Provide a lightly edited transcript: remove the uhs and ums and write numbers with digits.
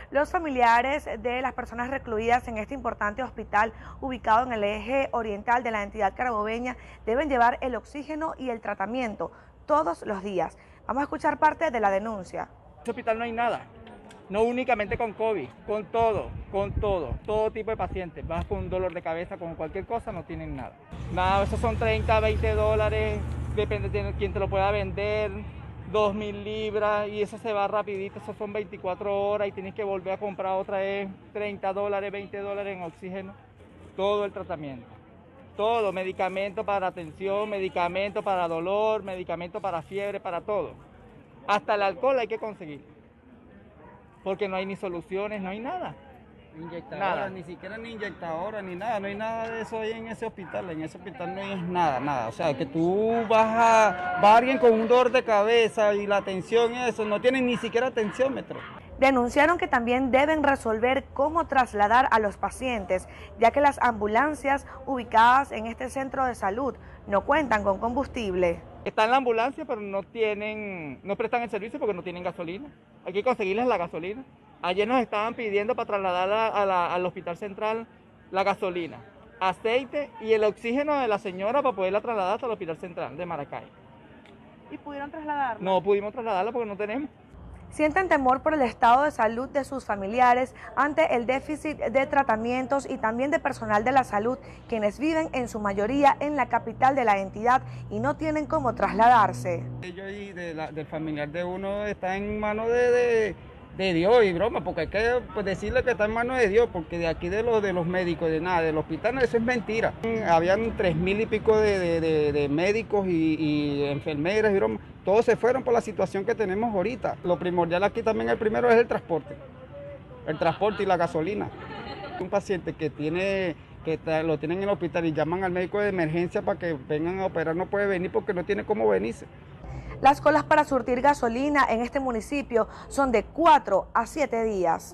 Los familiares de las personas recluidas en este importante hospital ubicado en el eje oriental de la entidad carabobeña deben llevar el oxígeno y el tratamiento todos los días. Vamos a escuchar parte de la denuncia. En este hospital no hay nada, no únicamente con COVID, con todo tipo de pacientes. Vas con un dolor de cabeza, con cualquier cosa, no tienen nada. Nada, esos son 30, 20 dólares, depende de quién te lo pueda vender. 2.000 libras y eso se va rapidito, eso son 24 horas y tienes que volver a comprar otra vez 30 dólares, 20 dólares en oxígeno, todo el tratamiento, todo, medicamento para atención, medicamento para dolor, medicamento para fiebre, para todo. Hasta el alcohol hay que conseguir, porque no hay ni soluciones, no hay nada. Nada. Ni siquiera ni inyectadora, ni nada, no hay nada de eso ahí en ese hospital no hay nada, o sea, que tú va alguien con un dolor de cabeza y la atención eso, no tienen ni siquiera tensiómetro. Denunciaron que también deben resolver cómo trasladar a los pacientes, ya que las ambulancias ubicadas en este centro de salud no cuentan con combustible. Está en la ambulancia, pero no prestan el servicio porque no tienen gasolina. Hay que conseguirles la gasolina. Ayer nos estaban pidiendo para trasladar al hospital central la gasolina, aceite y el oxígeno de la señora para poderla trasladar hasta el hospital central de Maracay. ¿Y pudieron trasladarla? No pudimos trasladarla porque no tenemos. Sienten temor por el estado de salud de sus familiares ante el déficit de tratamientos y también de personal de la salud, quienes viven en su mayoría en la capital de la entidad y no tienen cómo trasladarse. Ellos y del familiar de uno está en manos de Dios y broma, porque hay que decirle que está en manos de Dios, porque de aquí de los médicos, de nada, del hospital, eso es mentira. Habían 3.000 y pico de médicos y enfermeras y broma, todos se fueron por la situación que tenemos ahorita. Lo primordial aquí también, el primero es el transporte y la gasolina. Un paciente lo tienen en el hospital y llaman al médico de emergencia para que vengan a operar, no puede venir porque no tiene cómo venirse. Las colas para surtir gasolina en este municipio son de 4 a 7 días.